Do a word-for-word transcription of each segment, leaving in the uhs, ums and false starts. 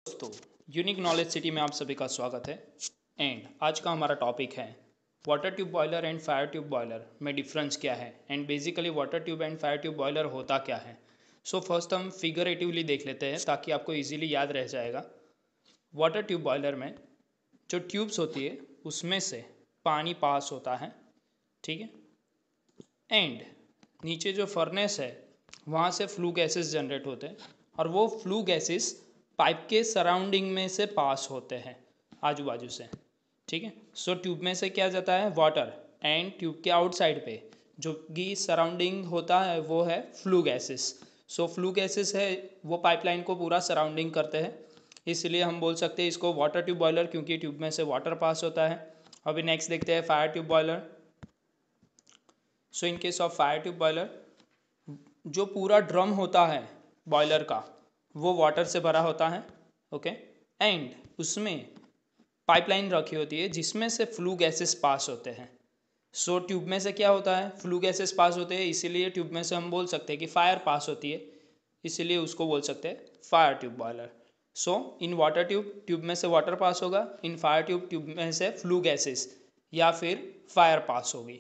दोस्तों, unique knowledge city में आप सभी का स्वागत है। एंड आज का हमारा टॉपिक है water tube boiler and fire tube boiler में डिफरेंस क्या है and basically water tube and fire tube boiler होता क्या है। सो फर्स्ट हम फिगरेटिवली देख लेते हैं ताकि आपको इजीली याद रह जाएगा। वाटर ट्यूब बॉयलर में जो ट्यूब्स होती है उसमें से पानी पास होता है, ठीक है। एंड नीचे जो फर्नेस है वहाँ से फ्लू गैसेस जनरेट होते हैं और वो फ्लू गैसेस पाइप के सराउंडिंग में से पास होते हैं आजू बाजू से, ठीक है। सो ट्यूब में से क्या जाता है वाटर एंड ट्यूब के आउटसाइड पे जो कि सराउंडिंग होता है वो है flue gases. So flue gases है वो पाइपलाइन को पूरा सराउंडिंग करते हैं, इसलिए हम बोल सकते हैं इसको वाटर ट्यूब बॉयलर, क्योंकि ट्यूब में से वाटर पास होता है। अभी नेक्स्ट देखते हैं fire tube boiler. So in case of fire tube boiler जो पूरा ड्रम होता है बॉयलर का वो वाटर से भरा होता है, ओके। एंड उसमें पाइपलाइन रखी होती है जिसमें से फ्लू गैसेस पास होते हैं। सो so, ट्यूब में से क्या होता है फ्लू गैसेस पास होते हैं, इसीलिए ट्यूब में से हम बोल सकते हैं कि फायर पास होती है, इसीलिए उसको बोल सकते हैं fire tube boiler. So in water tube tube में से वाटर पास होगा, इन फायर ट्यूब ट्यूब में से फ्लू गैसेस या फिर फायर पास होगी।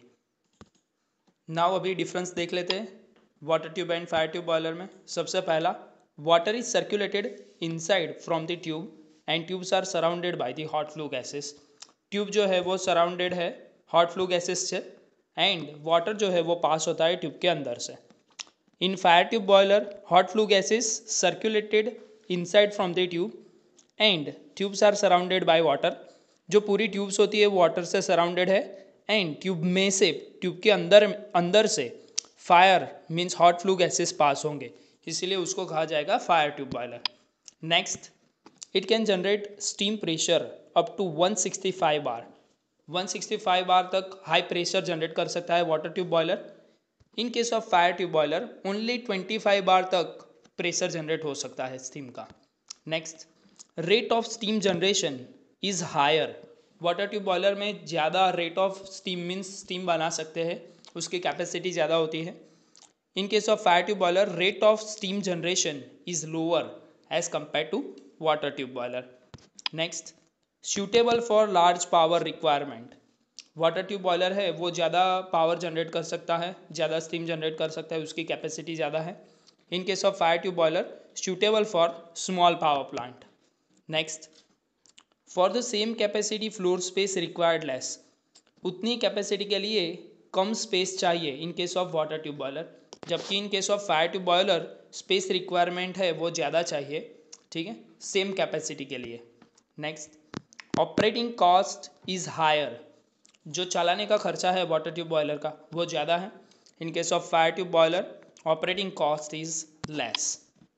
नाउ अभी डिफरेंस देख लेते हैं water tube and fire tube boiler में। सबसे पहला, water is circulated inside from the tube and tubes are surrounded by the hot flue gases. Tube जो है वो सराउंडेड है हॉट फ्लू गैसेस से एंड वाटर जो है वो पास होता है ट्यूब के अंदर से। In fire tube boiler hot flue gases circulated inside from the tube and tubes are surrounded by water. जो पूरी ट्यूब्स होती है वो वाटर से सराउंडेड है एंड ट्यूब में से ट्यूब के अंदर अंदर से fire means hot flue gases pass होंगे, इसीलिए उसको कहा जाएगा fire tube boiler. Next, it can generate steam pressure up to one sixty five bar. One sixty five bar तक हाई प्रेशर जनरेट कर सकता है water tube boiler. In case of fire tube boiler only twenty five bar तक pressure generate हो सकता है steam का। Next, rate of steam generation is higher. Water tube boiler में ज़्यादा rate of steam means steam बना सकते हैं, उसकी कैपेसिटी ज़्यादा होती है। In case of fire tube boiler, rate of steam generation is lower as compared to water tube boiler. Next, suitable for large power requirement. Water tube boiler है वो ज़्यादा पावर जनरेट कर सकता है, ज़्यादा स्टीम जनरेट कर सकता है, उसकी कैपेसिटी ज़्यादा है। In case of fire tube boiler suitable for small power plant. Next, for the same capacity floor space required less. उतनी कैपेसिटी के लिए कम स्पेस चाहिए in case of water tube boiler, जबकि in case of fire tube boiler space requirement है वो ज़्यादा चाहिए, ठीक है, सेम कैपेसिटी के लिए। Next, operating cost is higher. जो चलाने का खर्चा है वाटर ट्यूब बॉयलर का वो ज़्यादा है। In case of fire tube boiler operating cost is less.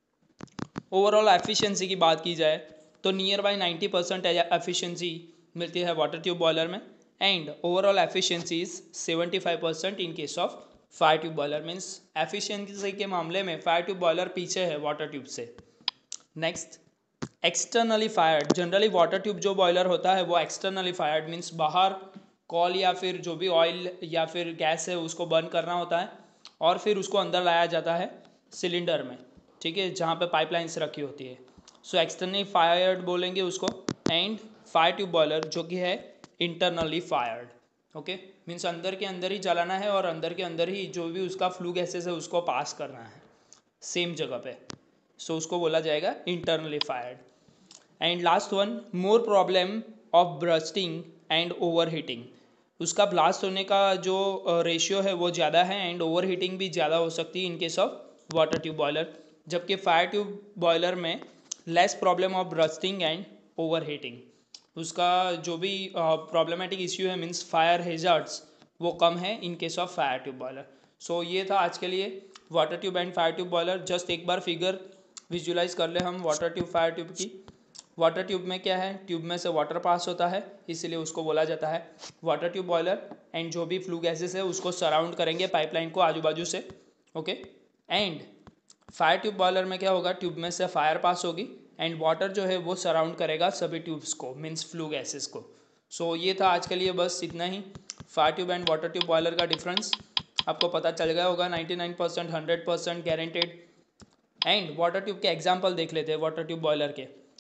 Overall efficiency की बात की जाए तो near by ninety percent efficiency मिलती है वाटर ट्यूब बॉयलर में and overall efficiency is seventy five percent in case of fire tube boiler. Means efficiency के मामले में फायर ट्यूब बॉयलर पीछे है वाटर ट्यूब से। Next, externally fired. Generally water tube जो बॉयलर होता है वो एक्सटर्नली फायर्ड मीन्स बाहर कॉल या फिर जो भी ऑयल या फिर गैस है उसको बर्न करना होता है और फिर उसको अंदर लाया जाता है सिलेंडर में, ठीक है, जहाँ पे पाइपलाइंस रखी होती है। सो एक्सटर्नली फायर्ड बोलेंगे उसको। एंड फायर ट्यूब बॉयलर जो कि है इंटरनली फायर्ड, ओके, मीन्स अंदर के अंदर ही जलाना है और अंदर के अंदर ही जो भी उसका फ्लू गैसेस है उसको पास करना है सेम जगह पे। सो so, उसको बोला जाएगा internally fired. And last one, more problem of bursting and overheating. उसका ब्लास्ट होने का जो रेशियो है वो ज़्यादा है एंड ओवर हीटिंग भी ज़्यादा हो सकती है in case of water tube boiler, जबकि फायर ट्यूब बॉयलर में less problem of bursting and overheating. उसका जो भी प्रॉब्लमेटिक इश्यू है मीन्स फायर हेजार्ड्स वो कम है in case of fire tube boiler. So ये था आज के लिए water tube and fire tube boiler. Just एक बार फिगर विजुलाइज कर ले हम वाटर ट्यूब फायर ट्यूब की। वाटर ट्यूब में क्या है, ट्यूब में से वाटर पास होता है इसीलिए उसको बोला जाता है वाटर ट्यूब बॉयलर एंड जो भी फ्लू गैसेस है उसको सराउंड करेंगे पाइपलाइन को आजू बाजू से, okay. And fire tube boiler में क्या होगा, ट्यूब में से फायर पास होगी एंड वाटर जो है वो सराउंड करेगा सभी ट्यूब्स को मीन्स फ्लू गैसेस को। सो so, ये था आज के लिए, बस इतना ही। Fire tube and water tube boiler का डिफरेंस आपको पता चल गया होगा। Ninety nine percent hundred percent guaranteed. And water tube के एग्जाम्पल देख लेते हैं वाटर ट्यूब बॉयलर के।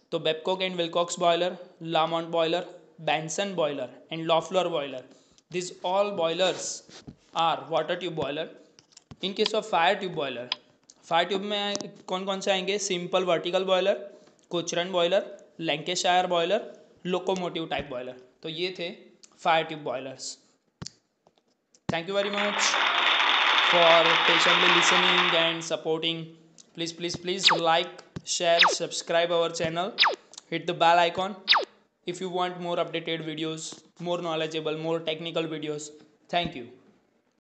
तो Babcock and Wilcox boiler, Lamont boiler, Benson boiler and Loeffler boiler. These all boilers are water tube boiler. In case of fire tube boiler, fire tube में कौन कौन से आएंगे? Simple vertical boiler, Cochran boiler, Lancashire boiler, locomotive type boiler. तो ये थे fire tube boilers. Thank you very much for patiently listening and supporting. Please please please like, share, subscribe our channel, hit the bell icon if you want more updated videos, more knowledgeable, more technical videos. Thank you.